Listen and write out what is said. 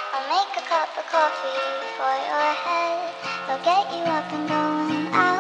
I'll make a cup of coffee for your head. I'll get you up and going out.